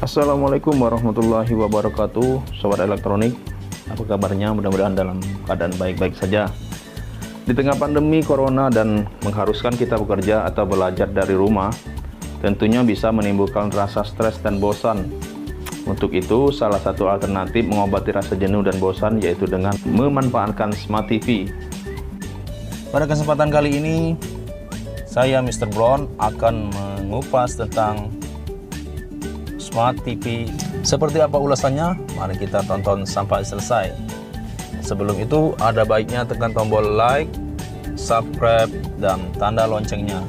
Assalamualaikum warahmatullahi wabarakatuh, Sobat Elektronik. Apa kabarnya? Mudah-mudahan dalam keadaan baik-baik saja. Di tengah pandemi corona dan mengharuskan kita bekerja atau belajar dari rumah, tentunya bisa menimbulkan rasa stres dan bosan. Untuk itu, salah satu alternatif mengobati rasa jenuh dan bosan yaitu dengan memanfaatkan Smart TV. Pada kesempatan kali ini, saya Mr. Brown akan mengupas tentang Smart TV. Seperti apa ulasannya? Mari kita tonton sampai selesai. Sebelum itu, ada baiknya tekan tombol like, subscribe, dan tanda loncengnya.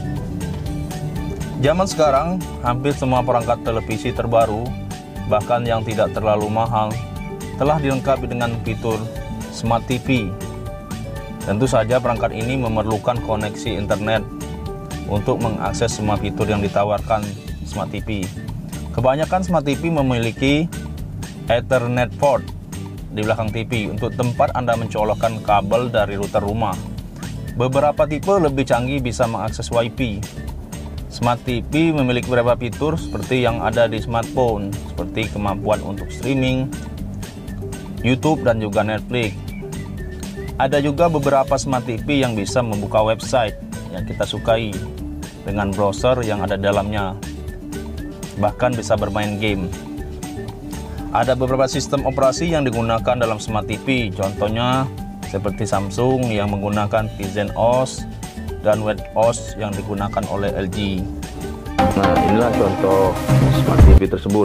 Zaman sekarang, hampir semua perangkat televisi terbaru, bahkan yang tidak terlalu mahal, telah dilengkapi dengan fitur Smart TV. Tentu saja perangkat ini memerlukan koneksi internet untuk mengakses semua fitur yang ditawarkan Smart TV. Kebanyakan Smart TV memiliki Ethernet port di belakang TV untuk tempat Anda mencolokkan kabel dari router rumah. Beberapa tipe lebih canggih bisa mengakses Wi-Fi. Smart TV memiliki beberapa fitur seperti yang ada di smartphone, seperti kemampuan untuk streaming, YouTube, dan juga Netflix. Ada juga beberapa Smart TV yang bisa membuka website yang kita sukai dengan browser yang ada dalamnya. Bahkan bisa bermain game. Ada beberapa sistem operasi yang digunakan dalam Smart TV, contohnya seperti Samsung yang menggunakan Tizen OS dan Wear OS yang digunakan oleh LG. Nah, inilah contoh Smart TV tersebut.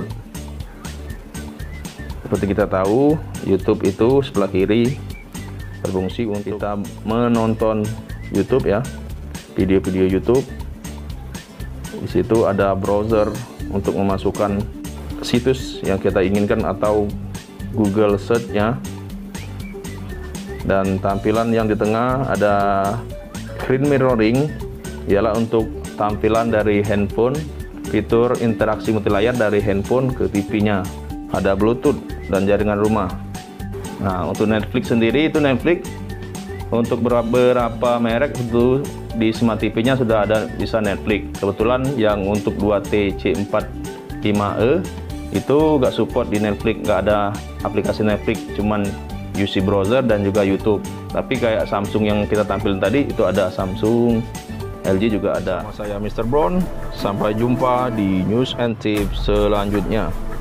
Seperti kita tahu, YouTube itu sebelah kiri berfungsi untuk kita menonton YouTube ya, video-video YouTube. Di situ ada browser untuk memasukkan situs yang kita inginkan atau Google Search-nya. Dan tampilan yang di tengah ada screen mirroring, ialah untuk tampilan dari handphone, fitur interaksi multilayar dari handphone ke TV-nya. Ada Bluetooth dan jaringan rumah. Nah, untuk Netflix sendiri, itu Netflix untuk beberapa merek itu di Smart TV-nya sudah ada bisa Netflix. Kebetulan yang untuk 2T C45E itu nggak support di Netflix, nggak ada aplikasi Netflix, cuman UC browser dan juga YouTube. Tapi kayak Samsung yang kita tampilkan tadi itu ada Samsung, LG juga ada. Saya Mr. Brown, sampai jumpa di news and tips selanjutnya.